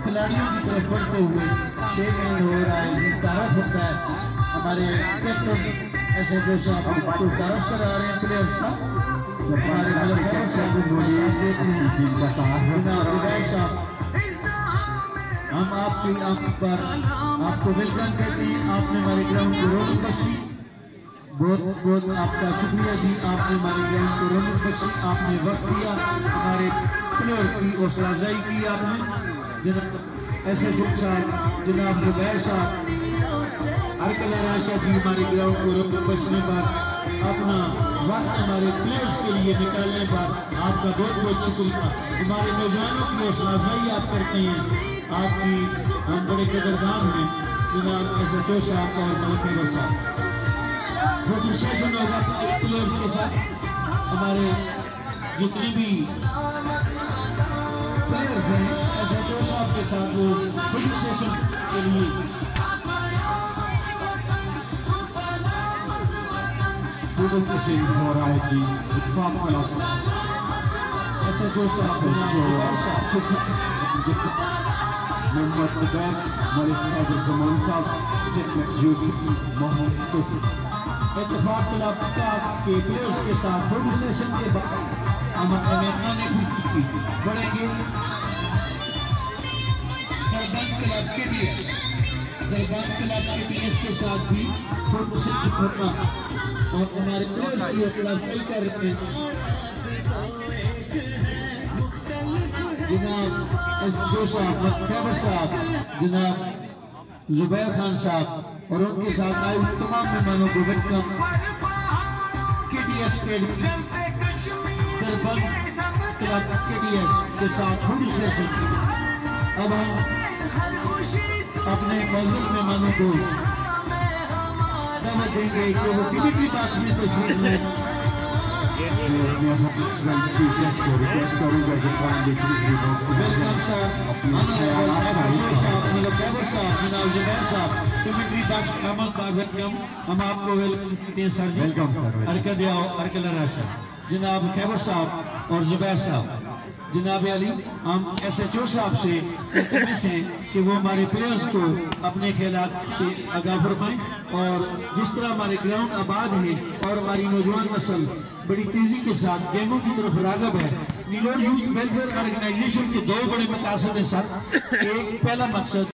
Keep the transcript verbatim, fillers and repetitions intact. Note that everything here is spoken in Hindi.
खिलाड़ियों की तरफ बढ़ते हुए छह मिनट हो रहा है, ये तारफ होता है हमारे कैप्टन ऐसे जो साहब को तारफ करा रहे हैं प्लेयर्स का। हमारे साहब हम आपकी आप पर आपको वेलकम करते हैं। आपने हमारे ग्राउंड को रौनक बख्शी, बहुत बहुत आपका शुक्रिया जी। आपने हमारे ग्राउंड को रौनक बख्शी, आपने वक्त दिया, हमारे प्लेयर की हौसला अफजाई की आपने। जनाब एस एच ओ साहब, जनाब जुबैर साहब, अरकला राशा जी हमारे ग्राउंड को रौनक बख्शने पर अपना वक्त हमारे प्लेयर्स के लिए निकालने पर आपका बहुत बहुत शुक्रिया। हमारे नौजवानों की हौसला अफजाई आप करते हैं, आपकी हम बड़े कदरदान हैं जनाब एस एच ओ साहब और मलिक साहब। फोटो सेशन होगा प्लेयर्स के साथ, हमारे जितने भी प्लेयर्स हैं एस एच ओ साहब के साथ वो फोटो सेशन के लिए फोटो सेशन हो रहा है जी। इत्तेफाक क्लब एस एच ओ साहब मोहम्मद उबैद, मलिक कादिर कमान साहब, मोहम्मद इत्तेफाक क्लब के प्लेयर्स के साथ फोटो सेशन के बाद हम अपने खाने भी बढ़ेंगे। दरबंद क्लब के प्लेयर्स दरबंद क्लब के प्लेयर्स के साथ भी फोटो सेशन होगा और हमारे प्लेयर्स की हौसला अफजाई कर रहे हैं। जनाब एस जो साहब, खैबर साहब, जनाब जुबैर खान साहब और उनके साथ आए तमाम मेहमानों को welcome. KTS Darband club KTS के साथ फोटो सेशन। अब हम अपने मौजूद मेहमानों को दावत देंगे कि वो कमेटी बॉक्स में तशरीफ लें। चीफ गेस्ट को रिक्वेस्ट करूंगा कि वेलकम सर, जनाब जुबैर साहब कमेटी बॉक्स अमन का वेलकम। हम आपको वेलकम करते हैं सर जी। Welcome sir. अरकद आओ अरकला राशा, जनाब खैबर साहब और जुबैर साहब, जनाब अली हम एस एच ओ साहब से से कि वो हमारे प्लेयर्स को अपने खेलात से आगाह फरमाएं और जिस तरह हमारे ग्राउंड आबाद है और हमारी नौजवान नस्ल बड़ी तेजी के साथ गेमों की तरफ रागब है। नीलोर यूथ वेलफेयर ऑर्गेनाइजेशन के दो बड़े मकसद हैं सर। एक पहला मकसद